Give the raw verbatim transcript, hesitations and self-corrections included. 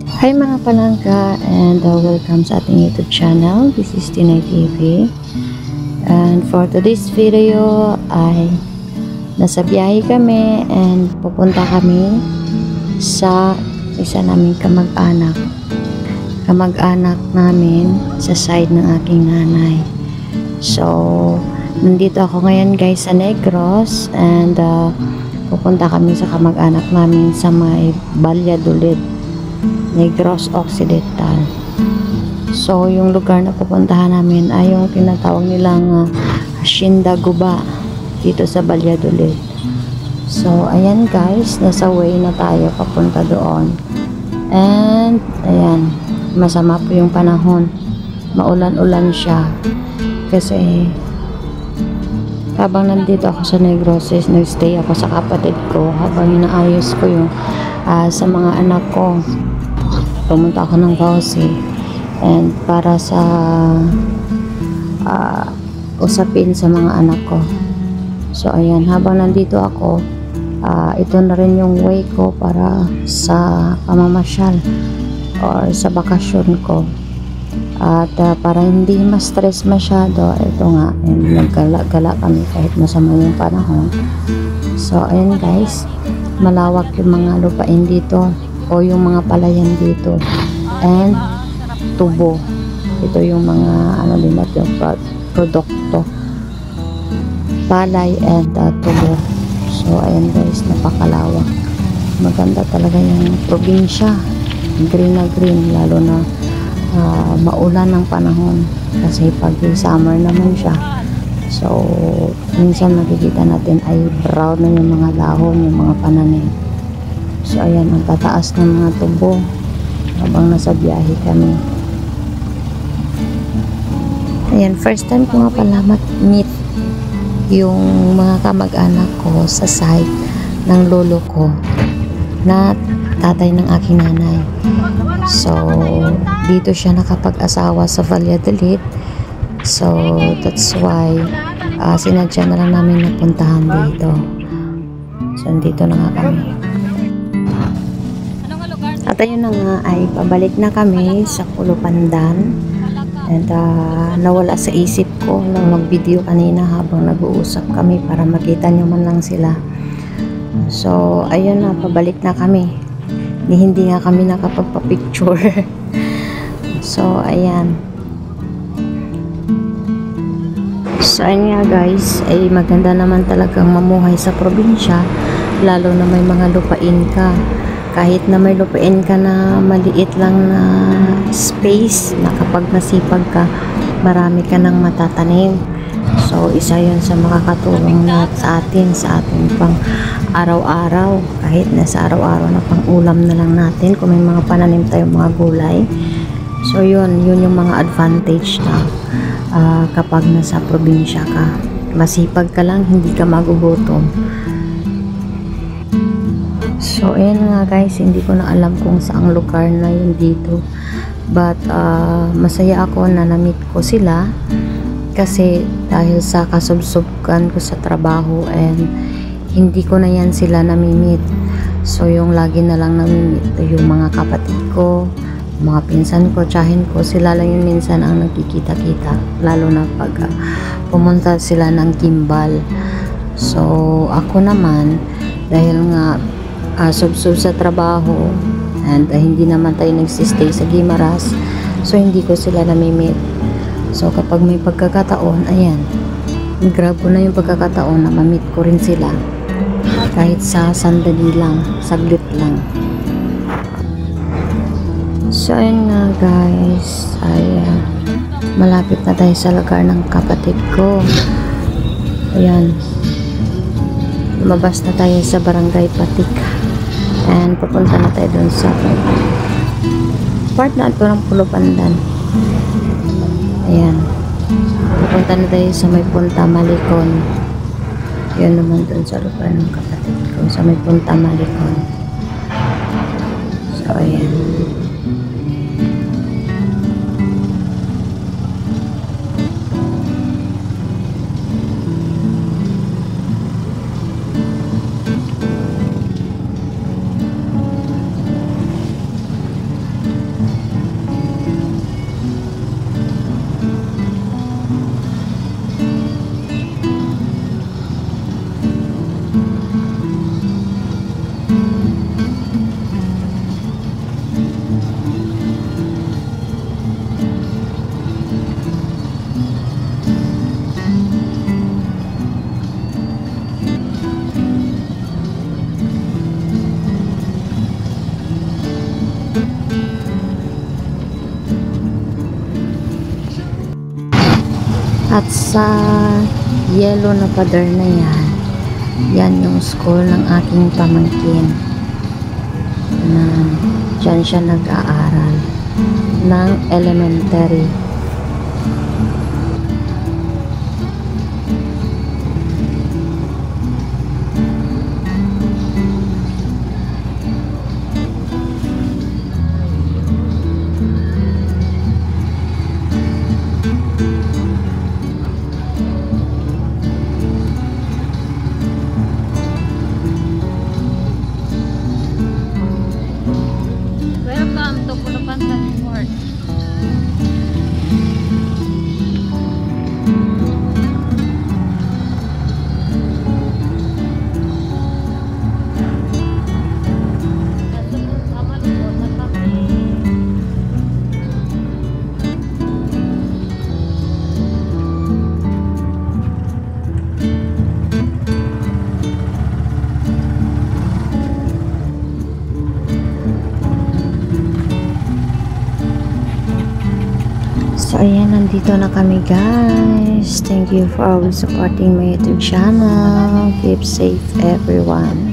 Hi mga palangga, and uh, welcome sa ating YouTube channel. This is Tinay T V, and for today's video ay nasa biyahe kami and pupunta kami sa isa naming kamag-anak kamag-anak namin sa side ng aking nanay. So nandito ako ngayon guys sa Negros, and uh, pupunta kami sa kamag-anak namin sa may Valladolid, Negros Occidental. So yung lugar na pupuntahan namin ay yung tinatawag nilang uh, Hacienda Guba dito sa Valladolid. So ayan guys, nasa way na tayo papunta doon. And ayan, masama po yung panahon, maulan-ulan siya kasi habang nandito ako sa Negros, nag-stay ako sa kapatid ko habang inaayos ko yung uh, sa mga anak ko. Pumunta ako ng Bausi and para sa uh, usapin sa mga anak ko. So ayan, habang nandito ako, uh, ito na rin yung way ko para sa pamamasyal or sa bakasyon ko. At uh, para hindi ma-stress masyado, ito nga, and naggala-gala kami kahit masama yung panahon. So ayan guys, malawak yung mga lupain dito o yung mga palayan dito, and tubo. Ito yung mga ano din natin, produkto, palay and uh, tubo. So ayan guys, napakalawak, maganda talaga yung probinsya, green na green, lalo na uh, maulan ng panahon kasi pag summer naman siya. So minsan makikita natin ay brown na yung mga dahon, yung mga pananim. So ayan, ang tataas ng mga tubo habang nasa biyahe kami. Ayan, first time ko nga pala meet yung mga kamag-anak ko sa side ng lolo ko na tatay ng aking nanay. So dito siya nakapag-asawa sa Valladolid. So that's why uh, sinadya na lang namin napuntahan dito. So dito na nga kami. At ayun na nga, ay pabalik na kami sa Kulupandan. And uh, nawala sa isip ko nang mag-video kanina habang nag-uusap kami para makita nyo man lang sila. So ayun na, pabalik na kami. Ni hindi nga kami nakapagpa-picture. So ayan. So ayun nga guys, ay maganda naman talagang mamuhay sa probinsya, lalo na may mga lupain ka. Kahit na may lupain ka na maliit lang na space, na kapag nasipag ka, marami ka nang matatanim. So isa yun sa makakatulong na sa atin, sa ating pang araw-araw, kahit na sa araw-araw na pang ulam na lang natin kung may mga pananim tayong mga gulay. So yun, yun yung mga advantage na uh, kapag nasa probinsya ka, masipag ka lang, hindi ka magugutom. So ayan nga guys, hindi ko na alam kung saang lugar na yun dito, but uh, masaya ako na na-meet ko sila kasi dahil sa kasubsukan ko sa trabaho, and hindi ko na yan sila nami-meet. So yung lagi na lang nami-meet yung mga kapatid ko, mga pinsan ko, tsahin ko, sila lang yung minsan ang nagkikita-kita, lalo na pag uh, pumunta sila ng Gimbal. So ako naman, dahil nga uh, sub-sub sa trabaho, and uh, hindi naman tayo nagsistay sa Guimaras, so hindi ko sila nami-meet. So kapag may pagkakataon, ayan, grab ko na yung pagkakataon na ma-meet ko rin sila, kahit sa sandali lang, saglit lang. So ayun nga guys, ay uh, malapit na tayo sa lugar ng kapatid ko. Ayan, lumabas na tayo sa Barangay Patik, and pupunta na tayo dun sa part na ito ng Kulupandan. Ayan, pupunta na tayo sa may Punta Malicon. Yun naman dun sa lugar ng kapatid ko, sa may Punta Malicon. So ayan. At sa yellow na pader na yan, yan yung school ng aking pamangkin. Na dyan siya nag-aaral ng elementary. Welcome to Bulacan Fort. So, ayan, nandito na kami guys. Thank you for always supporting my YouTube channel. Keep safe everyone.